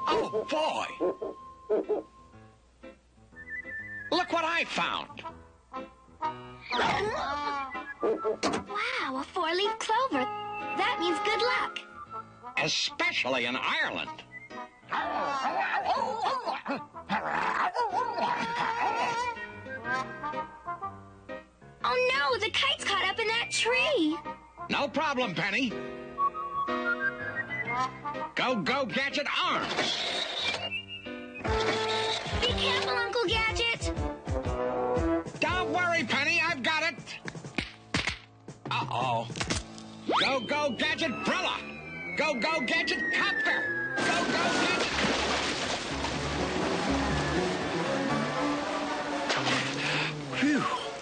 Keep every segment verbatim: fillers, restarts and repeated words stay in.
Oh, boy. Look what I found. Wow, a four-leaf clover. That means good luck. Especially in Ireland. Oh, no, the kite's caught up in that tree. No problem, Penny. Go, go, Gadget, arms. Be careful, Uncle Gadget. Don't worry, Penny, I've got it. Uh-oh. Go, go, Gadget, Brella. Go, go, Gadget, Copter. Go, go, Gadget. Phew.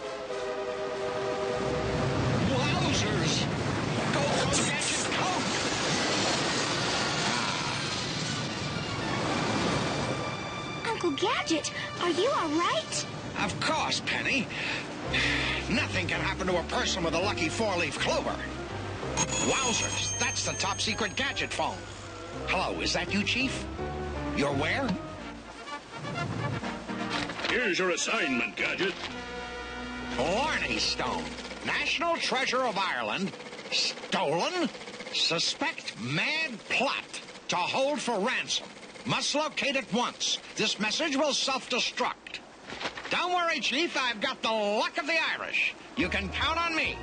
Wowzers. Go, go, Gadget, Coke. Uncle Gadget, are you all right? Of course, Penny. Nothing can happen to a person with a lucky four-leaf clover. Wowzers, that's the top-secret Gadget phone. Hello, is that you, Chief? You're where? Here's your assignment, Gadget. Blarney Stone, National Treasure of Ireland, stolen? Suspect mad plot to hold for ransom. Must locate it once. This message will self-destruct. Don't worry, Chief, I've got the luck of the Irish. You can count on me.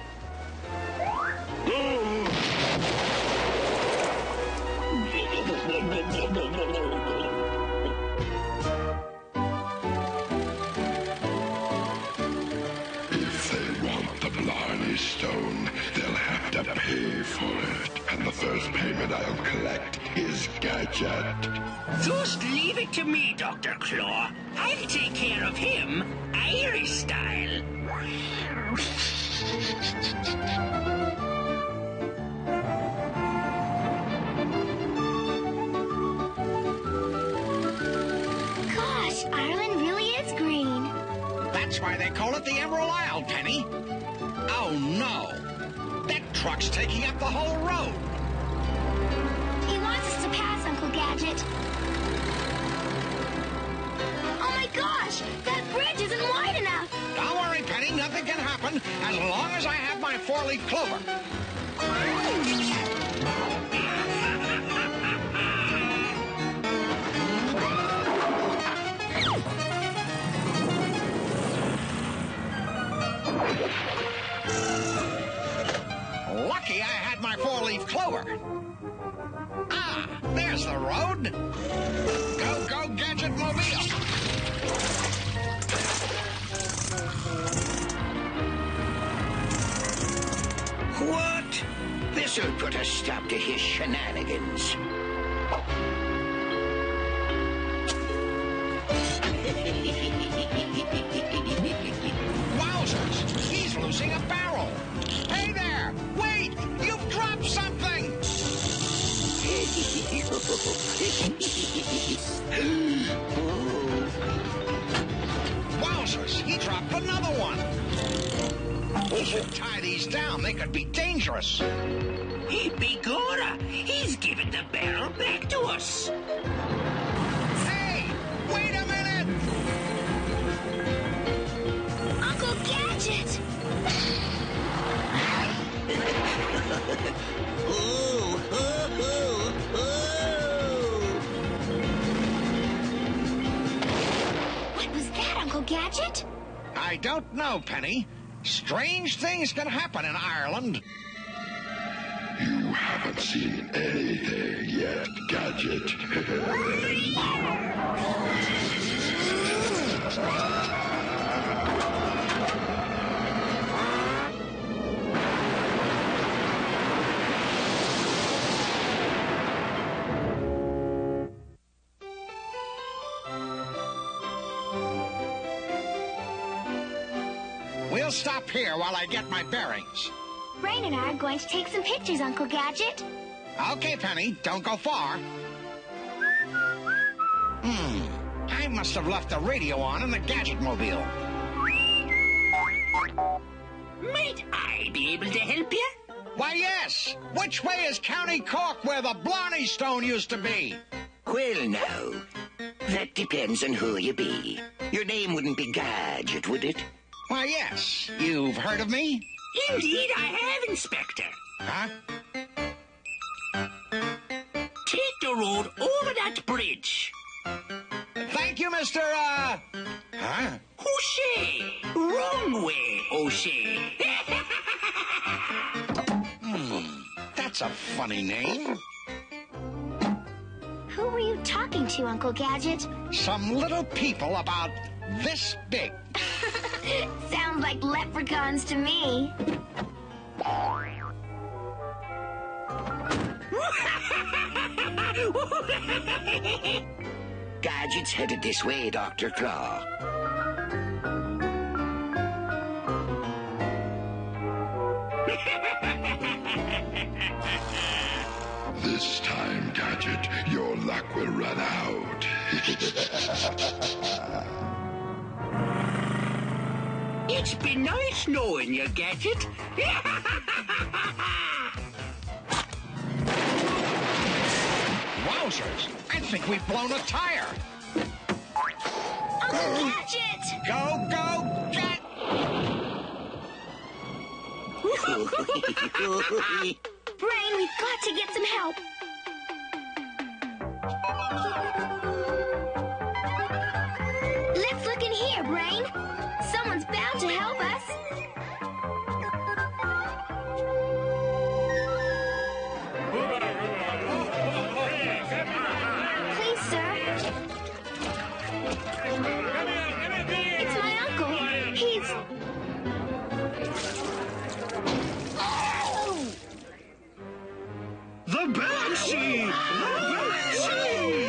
If they want the Blarney Stone, they'll have to pay for it. And the first payment I'll collect is Gadget. Just leave it to me, Doctor Claw. I'll take care of him, Irish style. Gosh, Ireland really is green. That's why they call it the Emerald Isle, Penny. Oh, no. That truck's taking up the whole road. He wants us to pass, Uncle Gadget. Oh my gosh, that bridge isn't wide enough. Don't worry, Penny, nothing can happen as long as I have my four-leaf clover. Lucky I had my four-leaf clover. Ah, there's the road. Go, go, Gadget Mobile. What? This'll put a stop to his shenanigans. Wowzers, he's losing a barrel. Hey there, wait, you've dropped something. Wowzers, he dropped another one. We should tie these down. They could be dangerous. Hey, Begorra, he's given the barrel back to us. Hey, wait a minute. Uncle Gadget! Ooh, ooh, ooh, ooh. What was that, Uncle Gadget? I don't know, Penny. Strange things can happen in Ireland. You haven't seen anything yet, Gadget. We'll stop here while I get my bearings. Rain and I are going to take some pictures, Uncle Gadget. Okay, Penny, don't go far. Hmm, I must have left the radio on in the Gadget Mobile. Might I be able to help you? Why, yes. Which way is County Cork where the Blarney Stone used to be? Well, now, that depends on who you be. Your name wouldn't be Gadget, would it? Why, yes. You've heard of me? Indeed, I have, Inspector. Huh? Take the road over that bridge. Thank you, Mister Uh... Huh? O'Shea. Wrong way, O'Shea. Hmm. That's a funny name. Who were you talking to, Uncle Gadget? Some little people about this big. Sounds like leprechauns to me. Gadget's headed this way, Doctor Claw. This time, Gadget, your luck will run out. It's been nice knowing you, Gadget. Wowzers! I think we've blown a tire. Uncle Gadget! Go, go, get! Brain, we've got to get some help. Let's look in here, Brain. Someone's bound to help us. Please, sir. It's my uncle. He's... Oh! The Banshee! The Banshee!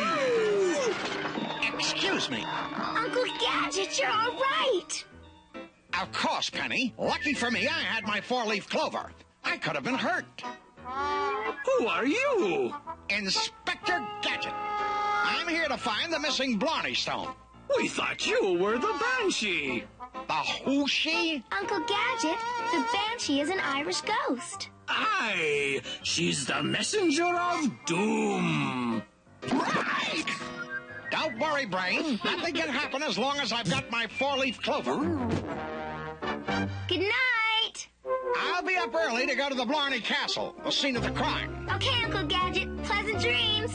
Excuse me. Uncle Gadget, you're all right. Of course, Penny. Lucky for me, I had my four-leaf clover. I could have been hurt. Who are you? Inspector Gadget. I'm here to find the missing Blarney Stone. We thought you were the Banshee. The who she? Uncle Gadget, the Banshee is an Irish ghost. Aye, she's the messenger of doom. Right! Don't worry, Brain. Nothing can happen as long as I've got my four-leaf clover. Good night. I'll be up early to go to the Blarney Castle, the scene of the crime. Okay, Uncle Gadget. Pleasant dreams.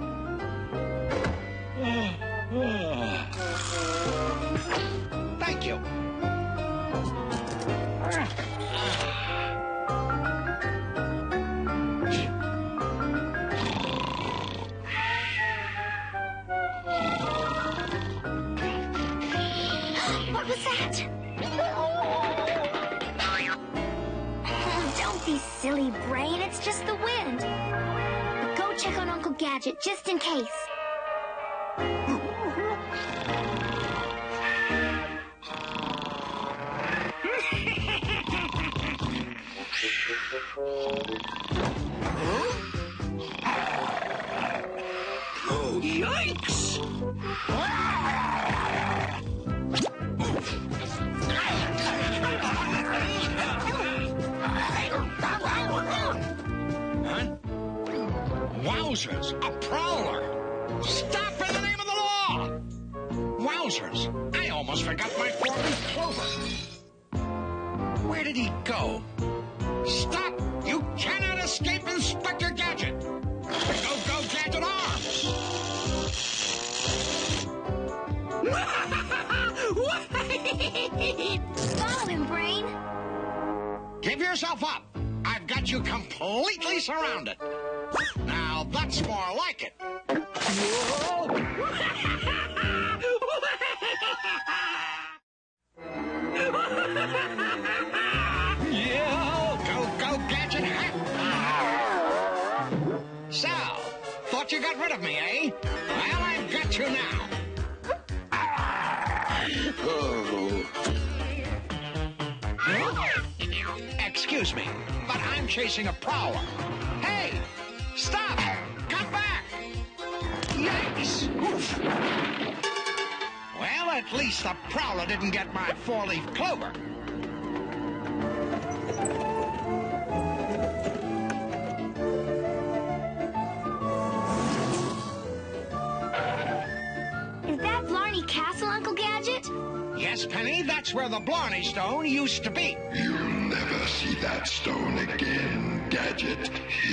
Thank you. What was that? Oh, don't be silly, Brain. It's just the wind. But go check on Uncle Gadget, just in case. Oh, yikes! Huh? Wowzers! A prowler! Stop in the name of the law! Wowzers! I almost forgot my four-leaf clover. Where did he go? Stop! You cannot escape Inspector Gadget! Go, go, Gadget arms! Follow him, Brain. Give yourself up! I've got you completely surrounded. Now that's more like it. Yeah! Go, go, Gadget! So, thought you got rid of me, eh? Well, I've got you now. Oh. Excuse me, but I'm chasing a prowler. Hey! Stop! Come back! Yikes! Oof. Well, at least the prowler didn't get my four-leaf clover. castle, Uncle Gadget? Yes, Penny, that's where the Blarney Stone used to be. You'll never see that stone again, Gadget.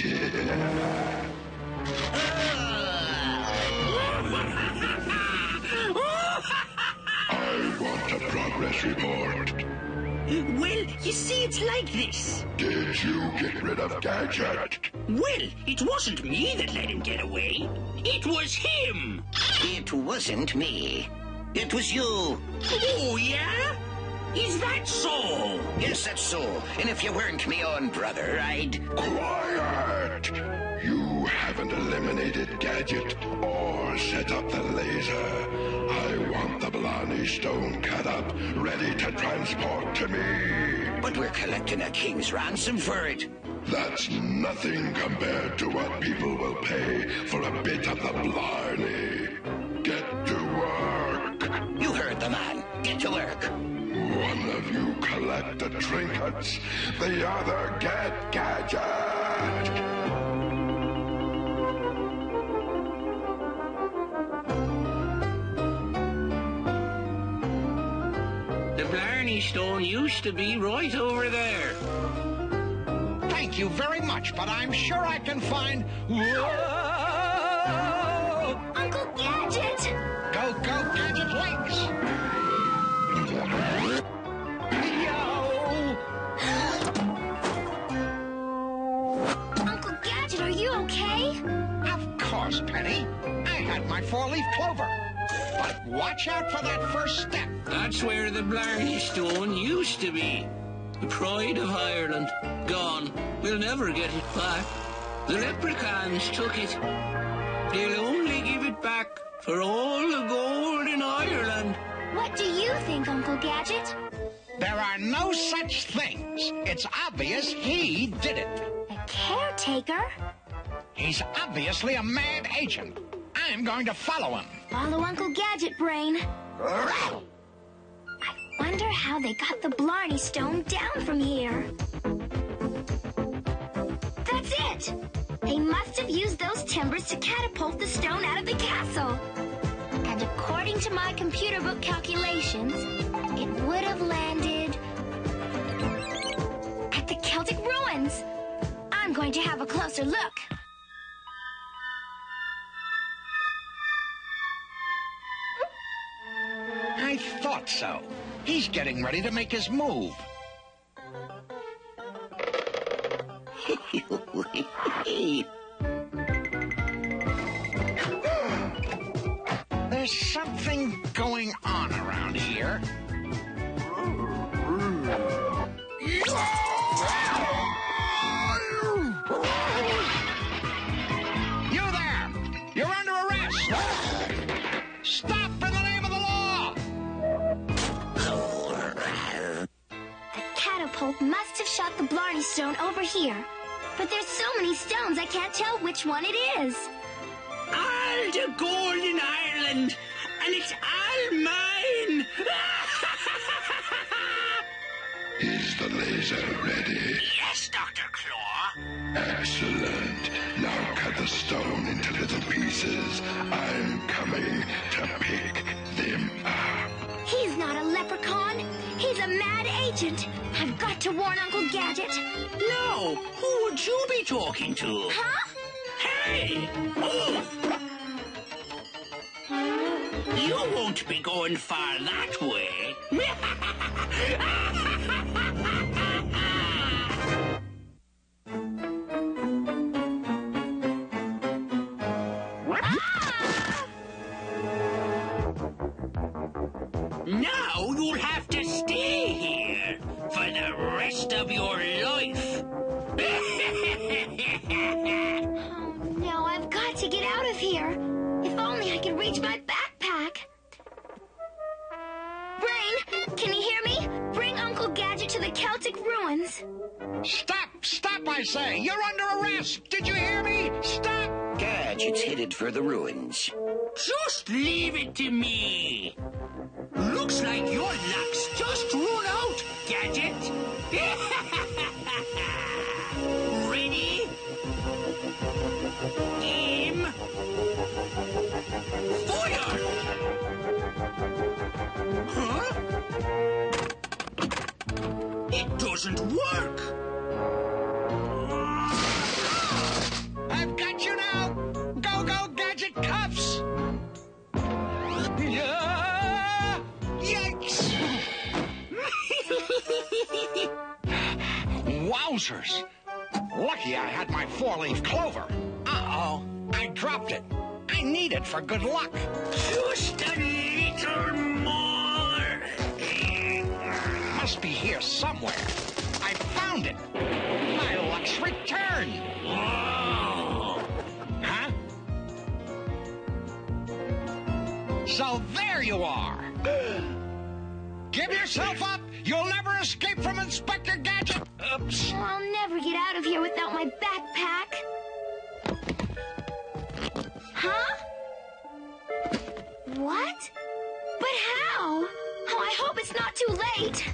I want a progress report. Well, you see, it's like this. Did you get rid of Gadget? Well, it wasn't me that let him get away. It was him. It wasn't me. It was you. Oh, yeah? Is that so? Yes, that's so. And if you weren't me own brother, I'd... Quiet! You haven't eliminated Gadget or set up the laser. I want the Blarney Stone cut up, ready to transport to me. But we're collecting a king's ransom for it. That's nothing compared to what people will pay for a bit of the Blarney. Get to work. You heard the man. Get to work. One of you collect the trinkets, the other get Gadget. The Blarney Stone used to be right over there. Thank you very much, but I'm sure I can find... Whoa! Uncle Gadget! Go, go, Gadget Wings! Yo! Uncle Gadget, are you okay? Of course, Penny. I had my four-leaf clover. But watch out for that first step. That's where the Blarney Stone used to be. The pride of Ireland. Gone. We'll never get it back. The leprechauns took it. They'll only give it back for all the gold in Ireland. What do you think, Uncle Gadget? There are no such things. It's obvious he did it. A caretaker? He's obviously a mad agent. I'm going to follow him. Follow Uncle Gadget, Brain. I wonder how they got the Blarney Stone down from here. That's it! They must have used those timbers to catapult the stone out of the castle. And according to my computer book calculations, it would have landed at the Celtic ruins. I'm going to have a closer look. I thought so. He's getting ready to make his move. There's something going on around here. You there! You're under arrest! Stop in the name of the law! The catapult must have shot the Blarney Stone over here. But there's so many stones I can't tell which one it is. All the gold in Ireland, and it's all mine. Is the laser ready? Yes, Doctor Claw. Excellent. Now cut the stone into little pieces. I'm coming to pick them up. He's not a leprechaun. He's a mad agent. I've got to warn Uncle Gadget. No, who would you be talking to? Huh? Hey! Oh. You won't be going far that way. Now you'll have to stay here for the rest of your life. Oh, no, I've got to get out of here. If only I could reach my backpack. Brain, can you hear me? Bring Uncle Gadget to the Celtic ruins. Stop! Stop, I say! You're under arrest! Did you hear me? Stop! Gadget's headed for the ruins. Just leave it to me. Looks like your luck's just run out, Gadget. Ready? Aim. Fire! doesn't work. I've got you now! Go-Go Gadget cuffs! Yeah! Yikes! Wowzers! Lucky I had my four-leaf clover. Uh-oh, I dropped it. I need it for good luck. Just a little more. Must be here somewhere. I found it. My luck's returned. Oh. Huh? So there you are. Give yourself up. You'll never escape from Inspector Gadget. Oops. Well, I'll never get out of here without my backpack. Huh? What? But how? Oh, I hope it's not too late.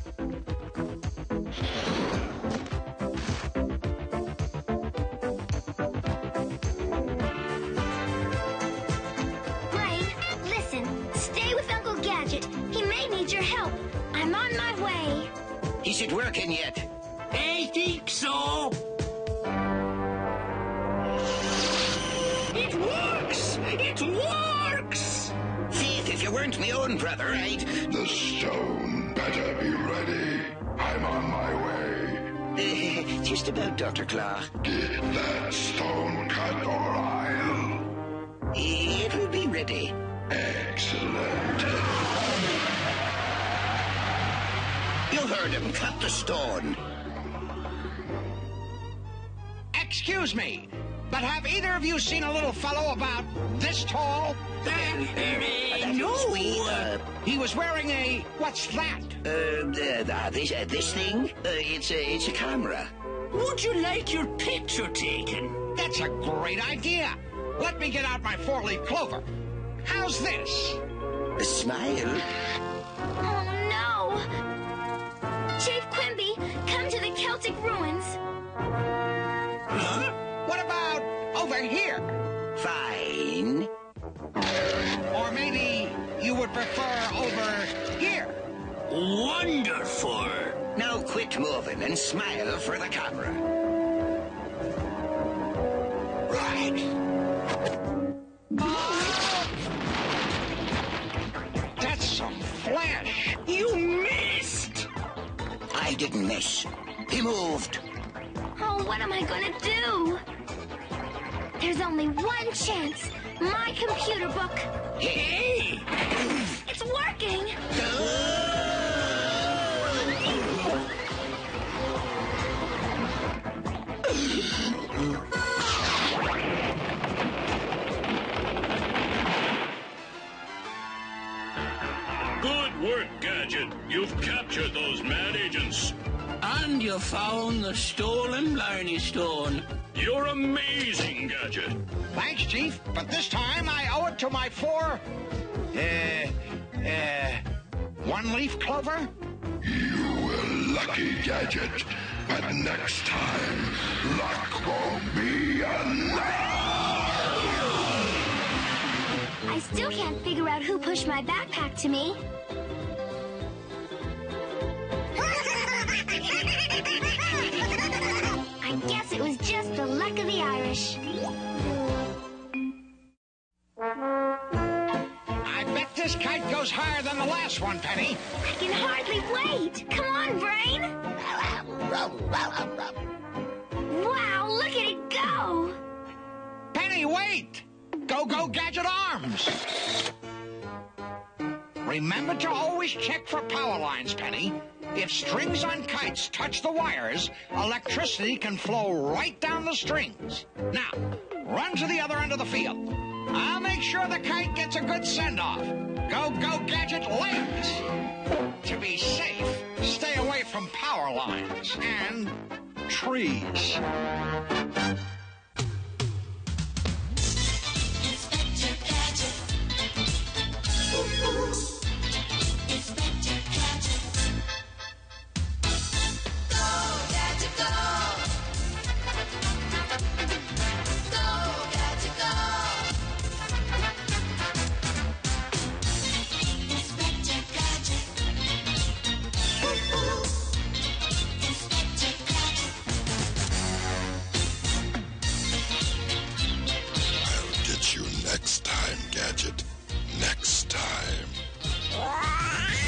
Brain, listen. Stay with Uncle Gadget. He may need your help. I'm on my way. Is it working yet? I think so. It works! It works! Thief, if you weren't my own brother, I'd... The stone better be ready. I'm on my way. Uh, just about, Doctor Claw. Get that stone cut or I'll... It'll be ready. Excellent. You heard him. Cut the stone. Excuse me, but have either of you seen a little fellow about this tall? Uh, uh, no. Uh, He was wearing a... what's that? uh, uh, this, uh, this thing? Uh, it's, a, it's a camera. Would you like your picture taken? That's a great idea. Let me get out my four-leaf clover. How's this? A smile? Oh, no! Chief Quimby, come to the Celtic ruins. Huh? What about over here? Fine. Or maybe you would prefer over here? Wonderful. Now quit moving and smile for the camera. Right. That's some flash. You missed. I didn't miss. He moved. Oh, what am I gonna do? There's only one chance. My computer book. Hey! It's working! Good work, Gadget. You've captured those mad agents. And you found the stolen Blarney Stone. You're amazing, Gadget. Thanks, Chief, but this time I owe it to my four... Uh... Uh... one-leaf clover? You were lucky, Gadget. But next time, luck won't be enough. I still can't figure out who pushed my backpack to me. I guess it was just the luck of the Irish. I bet this kite goes higher than the last one, Penny. I can hardly wait. Come on, Brain. Wow, look at it go. Penny, wait! Go-Go Gadget arms! Remember to always check for power lines, Penny. If strings on kites touch the wires, electricity can flow right down the strings. Now, run to the other end of the field. I'll make sure the kite gets a good send-off. Go-Go Gadget legs! To be safe, stay away from power lines and trees. Inspector next time.